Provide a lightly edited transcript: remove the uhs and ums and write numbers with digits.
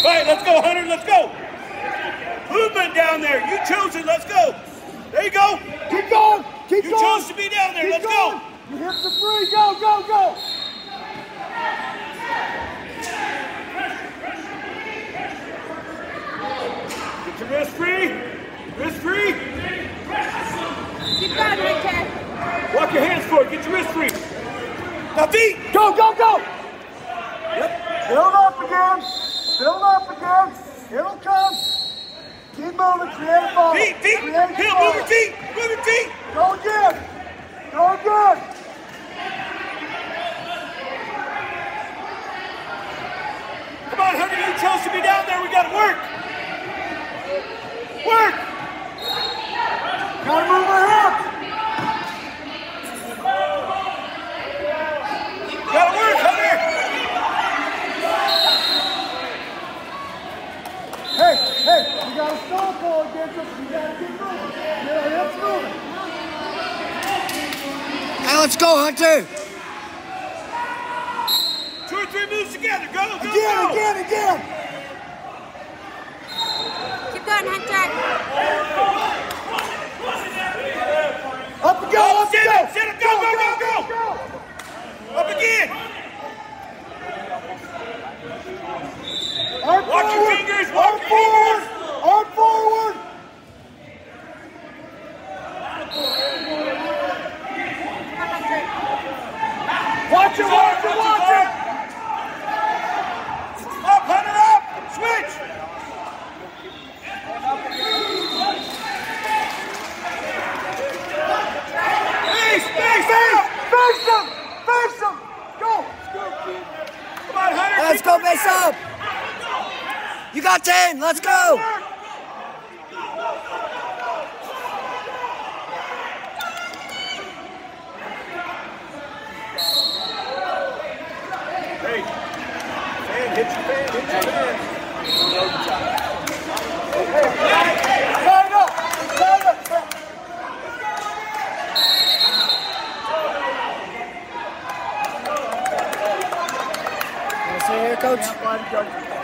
right, let's go, Hunter, let's go. Movement down there. You chose it, let's go. There you go. Keep going. Keep you going. You chose to be down there, keep let's going. go. Your hips are free. Go, go, go. Get your wrist free. Wrist free. Keep going, Hunter. Walk your hands forward. Get your wrist free. Now feet. Go, go, go. Yep. Build up again. Build up again. It'll come. Keep moving. Create a ball. Feet, feet. Hill, move your feet. Move your feet. Go again. Go again. Come on, Hunter. You chose to be down there. We got to work. Work. Gotta move our hips. Gotta work, Hunter. Hey, hey, you gotta stop ball against us. You gotta keep moving. Get our hips moving. Hey, let's go, Hunter. 2 or 3 moves together. Go, go, Again, go. again, again. Keep going, Hunter. Up and go, up and Sit go. up, sit up. Go, go, go, go. Up again. Arm Watch your forward. fingers, Arm watch your forward. fingers. Arm forward. Watch it, watch it, watch it. Up, Hunter, up. Switch. Face, face, face. Face him. Face him. Go. Come on, Hunter. Let's go, base up. You got 10. Let's go. Hey, fan, hit your fan, hit your fan. Line up. Line up. Want to see here, Coach? Line up.